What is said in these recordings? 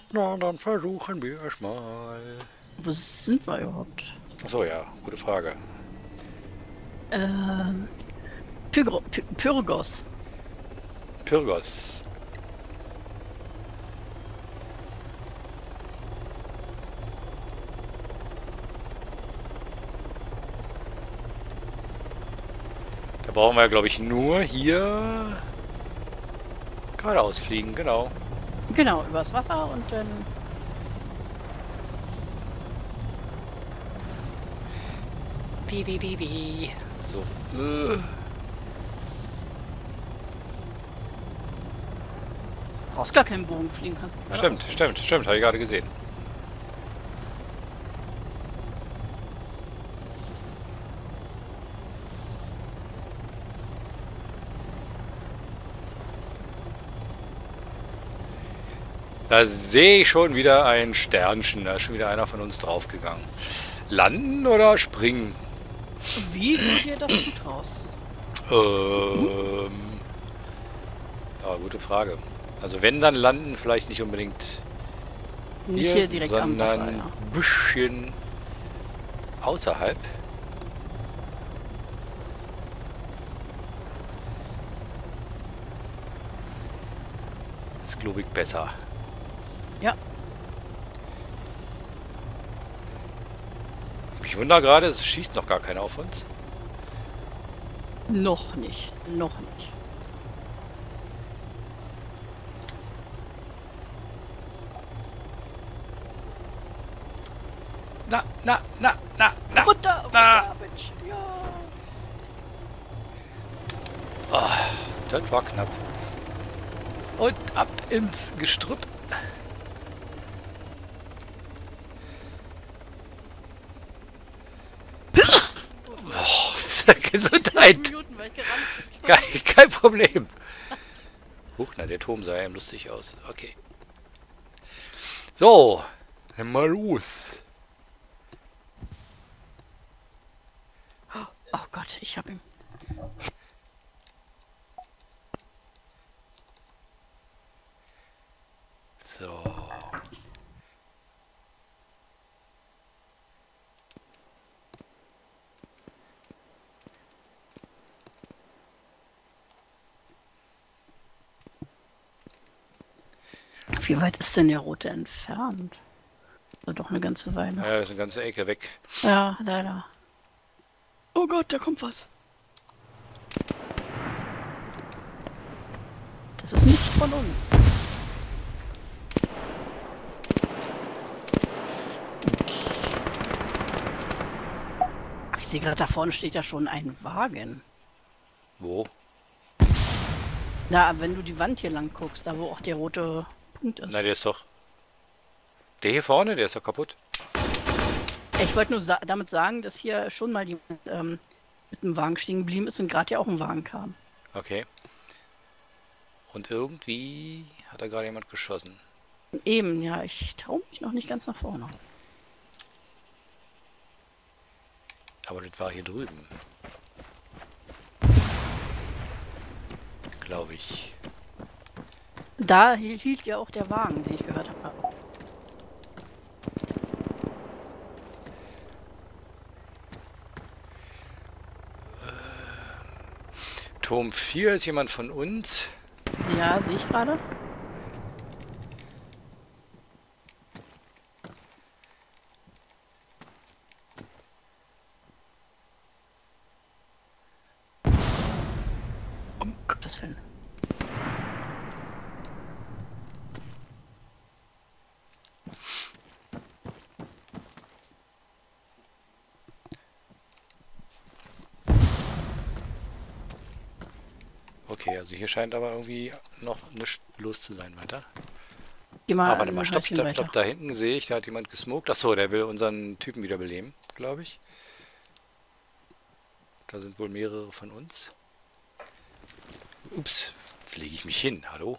Na, dann versuchen wir es mal. Wo sind wir überhaupt? Achso, ja, gute Frage. Ähm, Pyrgos. Pyrgos. Da brauchen wir, glaube ich, nur hier geradeaus fliegen, genau. Genau, übers Wasser und dann. Bi. So. Brauchst gar keinen Bogen fliegen, kannst du Stimmt, geradeaus fliegen. stimmt, habe ich gerade gesehen. Da sehe ich schon wieder ein Sternchen. Da ist schon wieder einer von uns draufgegangen. Landen oder springen? Wie du dir das zutraust. Ähm. Ja, gute Frage. Also wenn, dann landen vielleicht nicht unbedingt Nicht hier, hier direkt am sondern Wasser, ein ja. bisschen außerhalb. Ist, glaube ich, besser. Ja, Ich wundere gerade, es schießt noch gar keiner auf uns. noch nicht. Noch nicht. Na. Runter, Na. runter, Mensch. Ja. Ah, das war knapp. Und ab ins Gestrüpp. Gesundheit. 4 Minuten, weil ich gerannt bin. Kein Problem. Huch, na, der Turm sah ja lustig aus. Okay. So, dann mal los. Oh Gott, ich hab ihn. So. Wie weit ist denn der rote entfernt? So doch eine ganze Weile. Ja, das ist eine ganze Ecke weg. Ja, leider. Oh Gott, da kommt was. Das ist nicht von uns. Ach, ich sehe gerade, da vorne steht ja schon ein Wagen. Wo? Na, wenn du die Wand hier lang guckst, da wo auch der rote Punkt Na, ist. der ist doch... Der hier vorne, der ist doch kaputt. Ich wollte nur damit sagen, dass hier schon mal jemand mit dem Wagen stehen geblieben ist und gerade ja auch ein Wagen kam. Okay. Und irgendwie hat da gerade jemand geschossen. Eben, ja, ich traue mich noch nicht ganz nach vorne. Aber das war hier drüben. Glaube ich. Da hielt ja auch der Wagen, den ich gehört habe. Turm 4 ist jemand von uns. Ja, sehe ich gerade. Um Gottes Willen. Okay, also hier scheint aber irgendwie noch nichts los zu sein weiter. Geh Ah, mal warte mal, ein stopp, Häuschen stopp, weiter. stopp. Da hinten sehe ich, da hat jemand gesmoked. Achso, der will unseren Typen wiederbeleben, glaube ich. Da sind wohl mehrere von uns. Ups, jetzt lege ich mich hin. Hallo?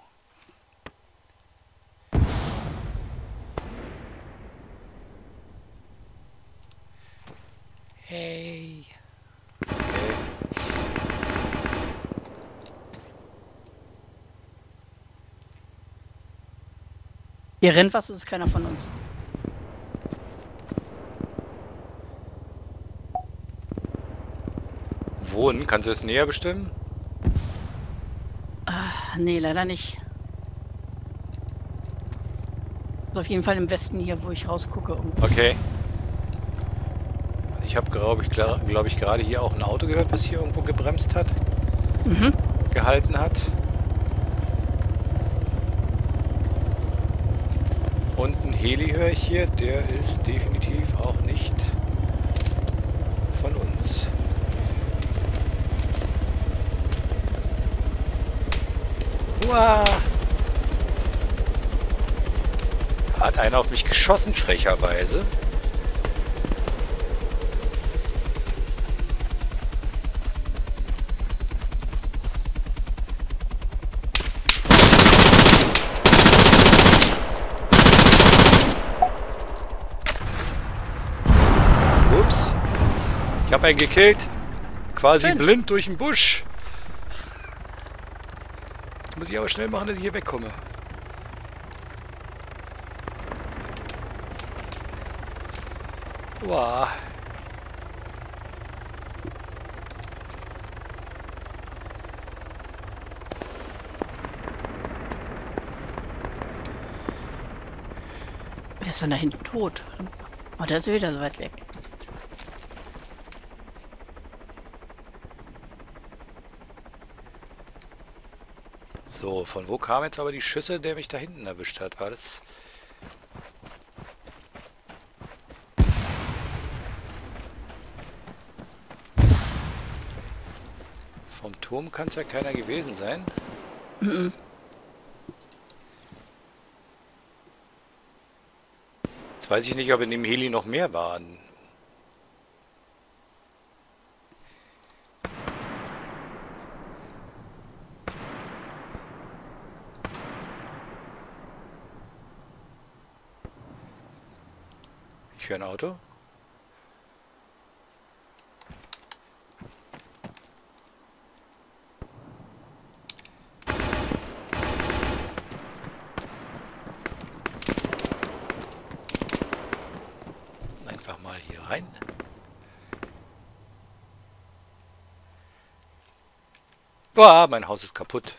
Hey. Okay. Hier rennt was, das ist keiner von uns. Wohnen, kannst du das näher bestimmen? Ah, nee, leider nicht. Ist auf jeden Fall im Westen hier, wo ich rausgucke. Okay. Ich habe, glaube ich, gerade hier auch ein Auto gehört, was hier irgendwo gebremst hat. Mhm. Gehalten hat. Und ein Heli höre ich hier, der ist definitiv auch nicht von uns. Uah. Hat einer auf mich geschossen, frecherweise. Ups. Ich habe einen gekillt. Quasi Schön. blind durch den Busch. Jetzt muss ich aber schnell machen, dass ich hier wegkomme. Uah. Wer ist denn da hinten tot? Oh, der ist wieder so weit weg. So, von wo kamen jetzt aber die Schüsse, der mich da hinten erwischt hat? War das... Vom Turm kann es ja keiner gewesen sein. Mhm. Jetzt weiß ich nicht, ob in dem Heli noch mehr waren. Ich höre ein Auto. Einfach mal hier rein. Boah, mein Haus ist kaputt.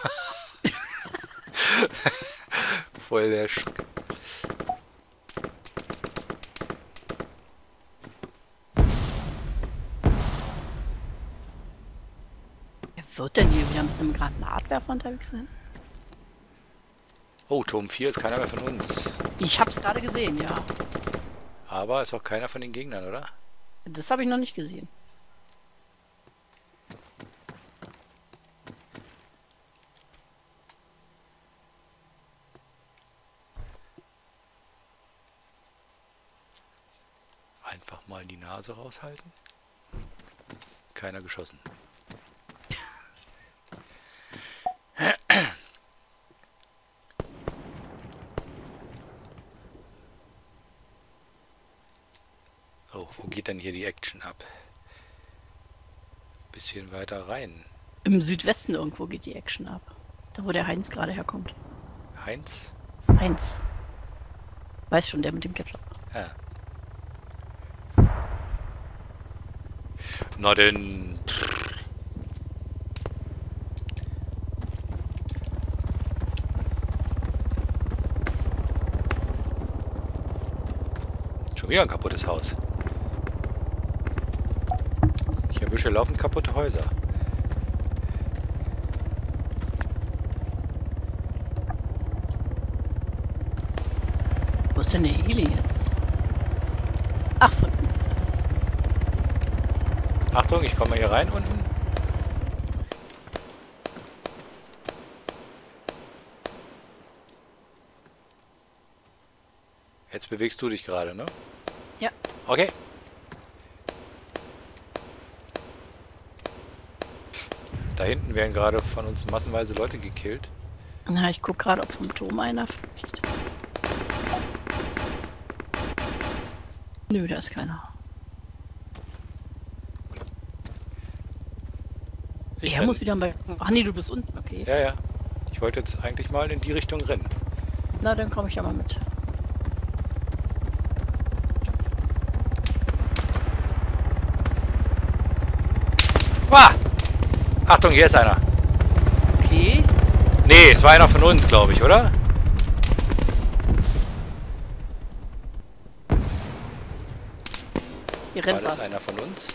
Voll der Wer wird denn hier wieder mit einem Granatwerfer unterwegs sein? Oh, Turm 4 ist keiner mehr von uns. Ich hab's gerade gesehen, ja. Aber ist auch keiner von den Gegnern, oder? Das habe ich noch nicht gesehen. Einfach mal die Nase raushalten. Keiner geschossen. Oh, wo geht denn hier die Action ab? Bisschen weiter rein. Im Südwesten irgendwo geht die Action ab. Da, wo der Heinz gerade herkommt. Heinz? Heinz. Weiß schon, der mit dem Ketchup. Ja. Na denn. Schon wieder ein kaputtes Haus. Ich erwische laufend kaputte Häuser. Wo ist denn der Heli jetzt? Ach, von... Achtung, ich komme hier rein unten. Jetzt bewegst du dich gerade, ne? Ja. Okay. Da hinten werden gerade von uns massenweise Leute gekillt. Na, ich guck gerade, ob vom Turm einer fliegt. Nö, da ist keiner. Er muss wieder bei... Ach nee, du bist unten, okay. Ja, ja. Ich wollte jetzt eigentlich mal in die Richtung rennen. Na, dann komme ich ja mal mit. Ah! Achtung, hier ist einer. Okay. Nee, es war einer von uns, glaube ich, oder? Hier War rennt das was. einer von uns?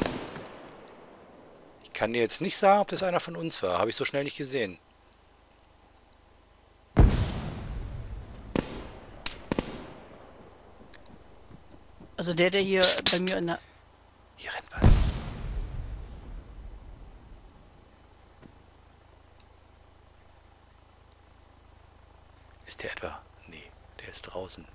Ich kann dir jetzt nicht sagen, ob das einer von uns war. Habe ich so schnell nicht gesehen. Also der hier Psst, bei psst. mir in der... Hier rennt was. Ist der etwa? Nee, der ist draußen.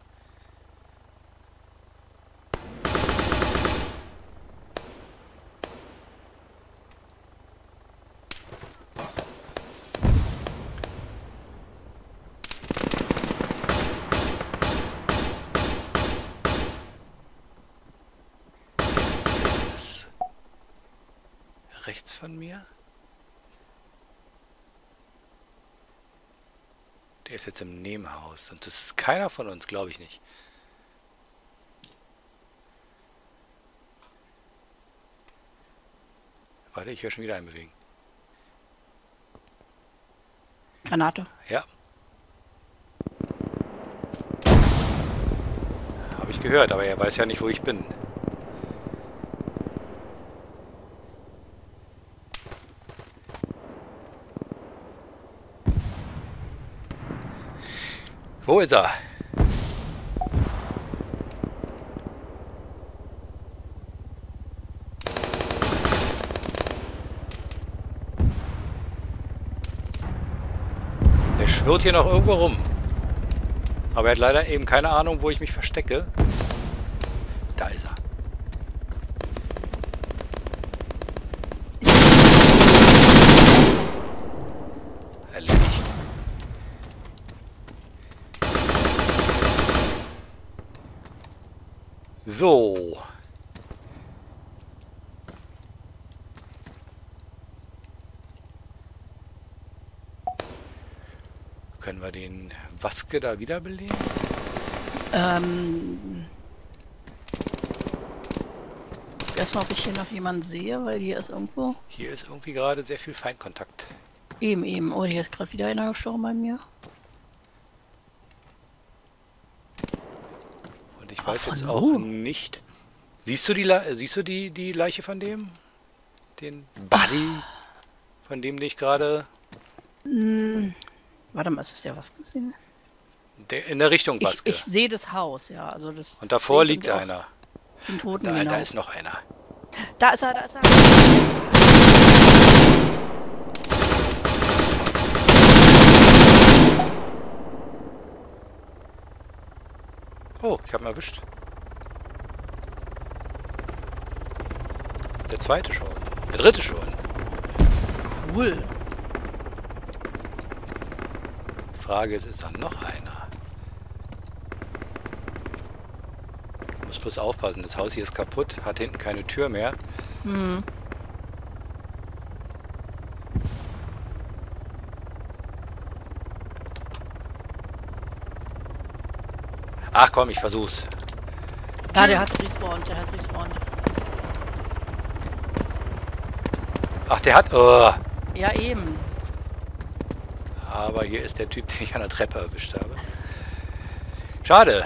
Ist es rechts von mir? Der ist jetzt im Nebenhaus. Und das ist keiner von uns, glaube ich nicht. Warte, ich höre schon wieder einen bewegen. Granate. Ja. Habe ich gehört, aber er weiß ja nicht, wo ich bin. Wo ist er? Der schwirrt hier noch irgendwo rum. Aber er hat leider eben keine Ahnung, wo ich mich verstecke. Da ist er. Erledigt. So. Können wir den Waske da wiederbeleben? Erstmal, ob ich hier noch jemanden sehe, weil hier ist irgendwo... Hier ist irgendwie gerade sehr viel Feindkontakt. Eben. Oh, hier ist gerade wieder einer gestorben bei mir. Und ich weiß jetzt von auch wo? nicht... Siehst du die Leiche von dem? Den Buddy? Von dem ich gerade... Warte mal, ist das der was gesehen? In der Richtung Waske. Ich sehe das Haus, ja. Also das Und davor sehe ich liegt irgendwie auch. einer. Den Toten, Da, genau. da ist noch einer. Da ist er, da ist er. Oh, ich habe ihn erwischt. Der zweite schon. Der dritte schon. Cool. Die Frage ist da noch einer? Ich muss bloß aufpassen, das Haus hier ist kaputt, hat hinten keine Tür mehr. Hm. Ach komm, ich versuch's. Ja, der hat respawned, Ach, der hat... Oh. Ja, eben. Aber hier ist der Typ, den ich an der Treppe erwischt habe. Schade.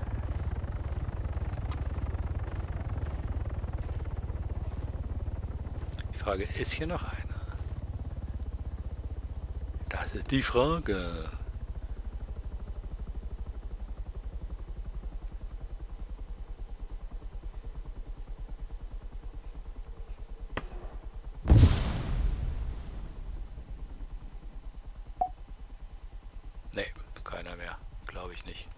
Die Frage, ist hier noch einer? Das ist die Frage. Nee, keiner mehr. Glaube ich nicht.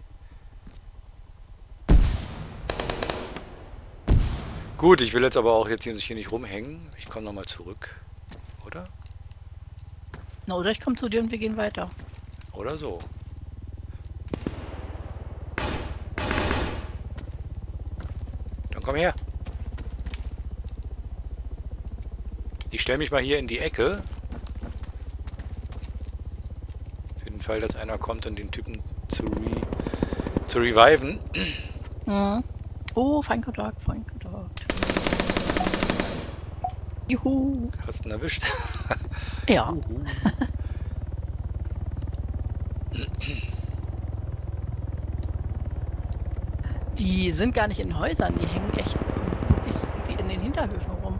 Gut, ich will jetzt aber auch jetzt hier nicht rumhängen. Ich komme nochmal zurück. Oder? Na, oder ich komme zu dir und wir gehen weiter. Oder so. Dann komm her. Ich stelle mich mal hier in die Ecke. Für den Fall, dass einer kommt und den Typen zu reviven. Mhm. Oh, Feindkontakt, Feindkontakt. Juhu. Hast du ihn erwischt? Ja. Die sind gar nicht in Häusern, die hängen echt wirklich so wie in den Hinterhöfen rum.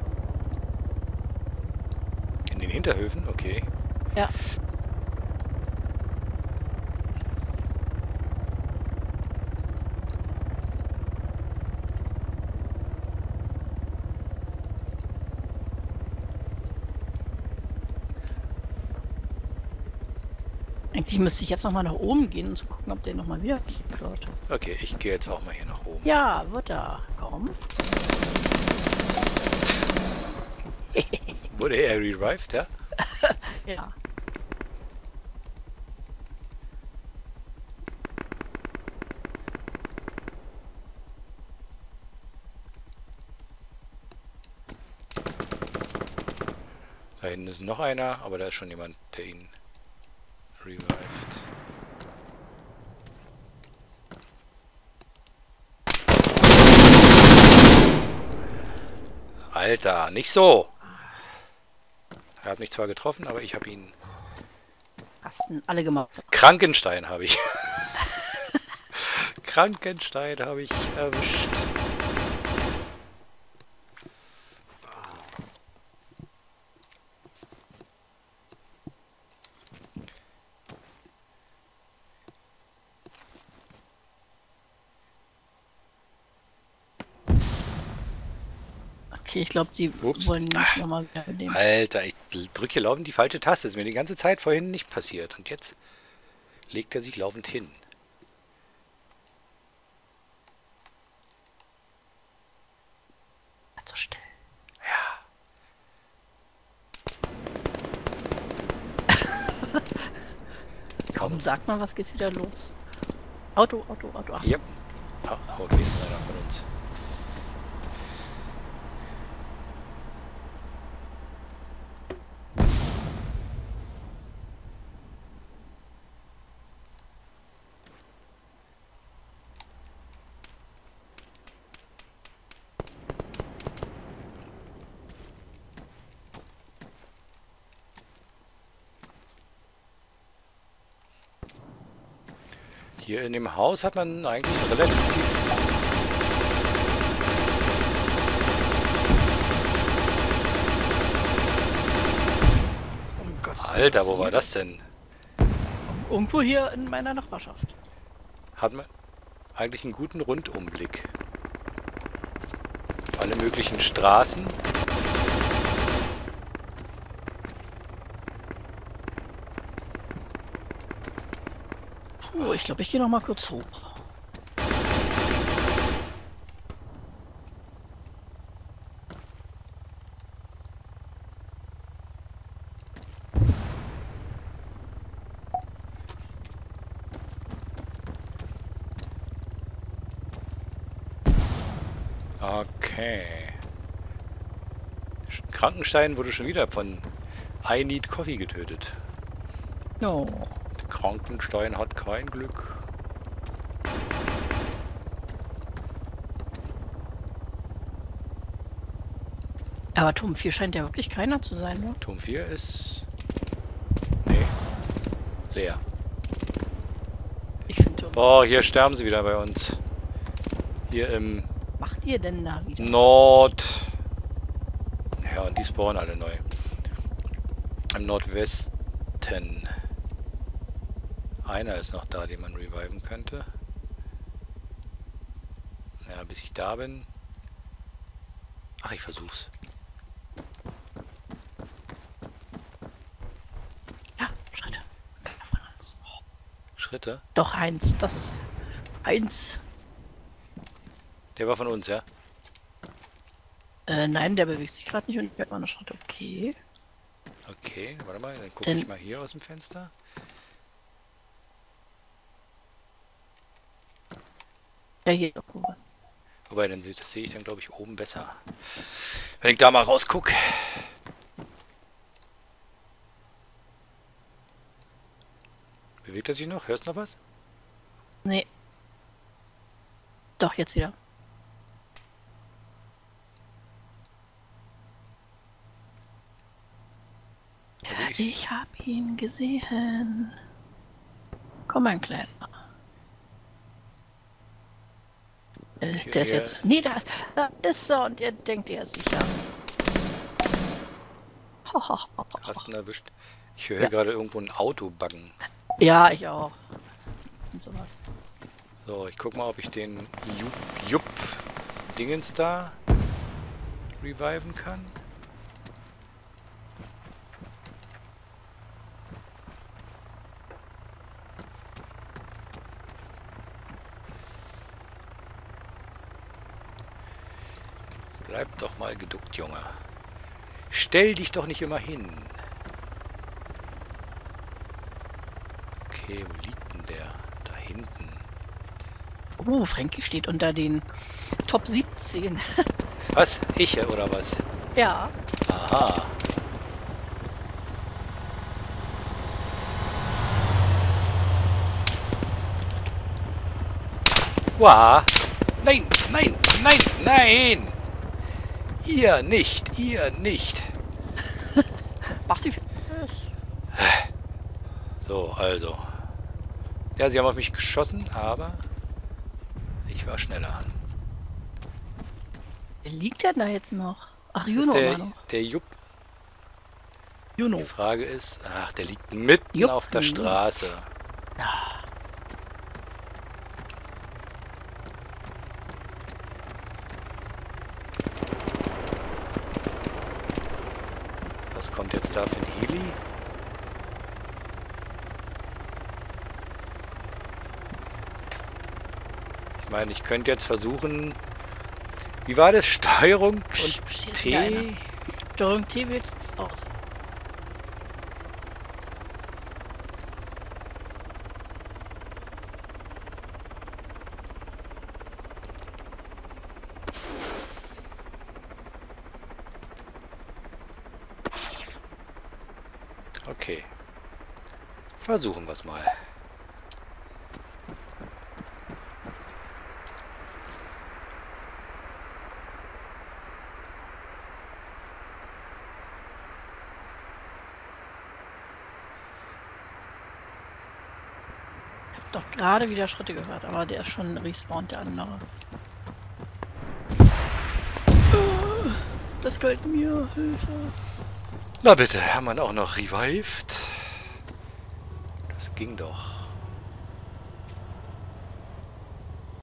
In den Hinterhöfen? Okay. Ja. Eigentlich müsste ich jetzt nochmal nach oben gehen, um zu gucken, ob der nochmal wieder dort. Okay, ich gehe jetzt auch mal hier nach oben. Ja, wird er. Komm. Wurde er revived, ja? Ja. Da hinten ist noch einer, aber da ist schon jemand, der ihn revived. Alter, nicht so! Er hat mich zwar getroffen, aber ich habe ihn... Hast ihn alle gemacht. Krankenstein habe ich. Krankenstein habe ich erwischt. Okay, ich glaube, die Ups. wollen mich nochmal wieder nehmen. Alter, ich drücke hier laufend die falsche Taste. Das ist mir die ganze Zeit vorhin nicht passiert. Und jetzt legt er sich laufend hin. So still. Ja. Kaum sagt man, was geht's wieder los. Auto, Auto, Auto. Ach, Yep. Ah, okay, einer von uns. Hier in dem Haus hat man eigentlich relativ... um Gottes Alter, wo Willen. war das denn? Irgendwo hier in meiner Nachbarschaft. Hat man eigentlich einen guten Rundumblick. Auf alle möglichen Straßen. Oh, ich glaube, ich gehe noch mal kurz hoch. Okay. Krankenstein wurde schon wieder von I Need Coffee getötet. No. Krankenstein hat kein Glück. Aber Turm 4 scheint ja wirklich keiner zu sein, ne? Turm 4 ist... Nee. Leer. Ich finde Turm. Boah, hier sterben sie wieder bei uns. Hier im Was macht ihr denn da wieder? Nord... Ja, und die spawnen alle neu. Im Nordwesten. Einer ist noch da, den man reviven könnte. Ja, bis ich da bin. Ach, ich versuch's. Ja, Schritte. Keiner von uns. Schritte? Doch, eins. Das ist eins. Der war von uns, ja? Nein, der bewegt sich gerade nicht und ich werde mal eine Schritte. Okay. Okay, warte mal, dann gucke Denn- ich mal hier aus dem Fenster. Ja, hier ist irgendwo was. Wobei, das sehe ich dann, glaube ich, oben besser. Wenn ich da mal rausgucke. Bewegt er sich noch? Hörst du noch was? Nee. Doch, jetzt wieder. Also Ich habe ihn gesehen. Komm, mein Kleiner. Der ist hier- jetzt... Nee, da ist er und er denkt, er ist sicher. Hast ihn erwischt. Ich höre Ja. gerade irgendwo ein Auto baggen. Ja, ich auch. Und sowas. So, ich guck mal, ob ich den Jupp Dingens da reviven kann. Bleib doch mal geduckt, Junge. Stell dich doch nicht immer hin. Okay, wo liegt denn der? Da hinten. Frankie steht unter den Top 17. Was? Ich oder was? Ja. Aha. Wow. Nein, nein, nein, nein! Ihr nicht, ihr nicht. Mach sie. So, also. Ja, sie haben auf mich geschossen, aber ich war schneller. Wer liegt denn da jetzt noch? Ach, Das Juno ist immer noch. der Jupp. Juno. Die Frage ist, ach, der liegt mitten Jupp. auf der Straße. Was kommt jetzt da für ein Heli? Ich meine, ich könnte jetzt versuchen... Wie war das? Steuerung Psst, und hier ist wieder einer. T? Steuerung T wählt jetzt aus. Okay. Versuchen wir es mal. Doch gerade wieder Schritte gehört, aber der ist schon respawned, der andere. Das galt mir, Hilfe. Na bitte, haben wir ihn auch noch revived? Das ging doch.